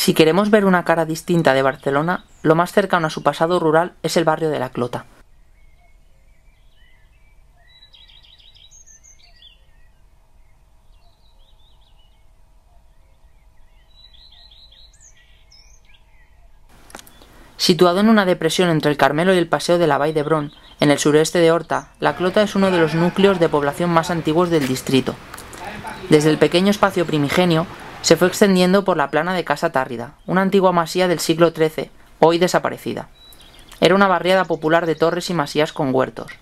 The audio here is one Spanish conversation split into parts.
Si queremos ver una cara distinta de Barcelona, lo más cercano a su pasado rural es el barrio de la Clota. Situado en una depresión entre el Carmelo y el Paseo de la Vall d'Hebron, en el sureste de Horta, la Clota es uno de los núcleos de población más antiguos del distrito. Desde el pequeño espacio primigenio, se fue extendiendo por la plana de Casa Tárrida, una antigua masía del siglo XIII, hoy desaparecida. Era una barriada popular de torres y masías con huertos.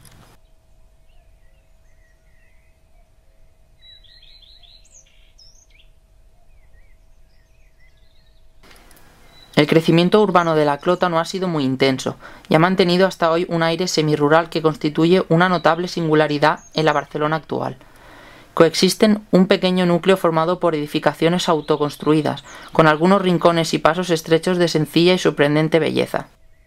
El crecimiento urbano de la Clota no ha sido muy intenso y ha mantenido hasta hoy un aire semirural que constituye una notable singularidad en la Barcelona actual. Coexisten un pequeño núcleo formado por edificaciones autoconstruidas, con algunos rincones y pasos estrechos de sencilla y sorprendente belleza.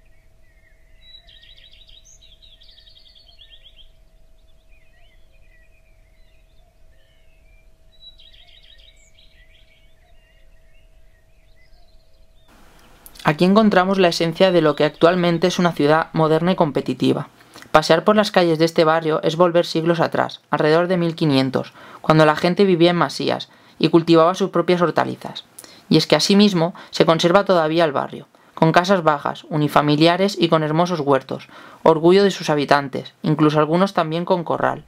Aquí encontramos la esencia de lo que actualmente es una ciudad moderna y competitiva. Pasear por las calles de este barrio es volver siglos atrás, alrededor de 1500, cuando la gente vivía en masías y cultivaba sus propias hortalizas. Y es que asimismo se conserva todavía el barrio, con casas bajas, unifamiliares y con hermosos huertos, orgullo de sus habitantes, incluso algunos también con corral.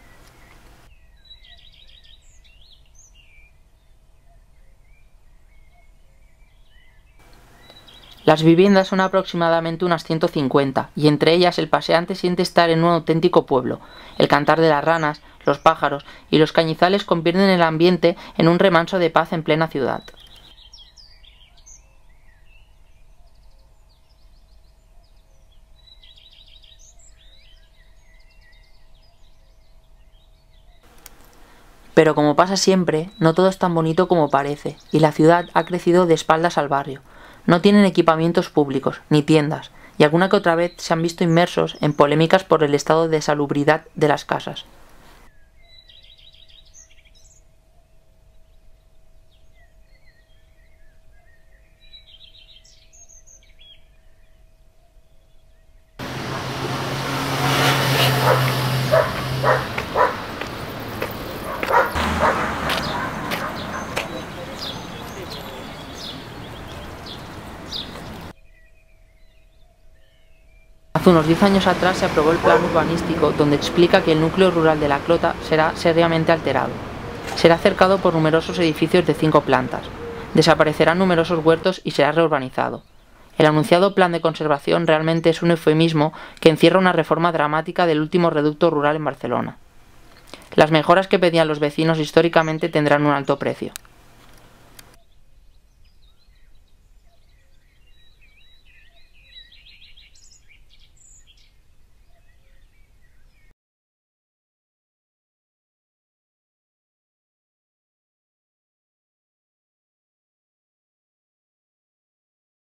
Las viviendas son aproximadamente unas 150, y entre ellas el paseante siente estar en un auténtico pueblo. El cantar de las ranas, los pájaros y los cañizales convierten el ambiente en un remanso de paz en plena ciudad. Pero como pasa siempre, no todo es tan bonito como parece, y la ciudad ha crecido de espaldas al barrio. No tienen equipamientos públicos, ni tiendas, y alguna que otra vez se han visto inmersos en polémicas por el estado de salubridad de las casas. Hace unos 10 años atrás se aprobó el plan urbanístico donde explica que el núcleo rural de la Clota será seriamente alterado. Será cercado por numerosos edificios de 5 plantas, desaparecerán numerosos huertos y será reurbanizado. El anunciado plan de conservación realmente es un eufemismo que encierra una reforma dramática del último reducto rural en Barcelona. Las mejoras que pedían los vecinos históricamente tendrán un alto precio.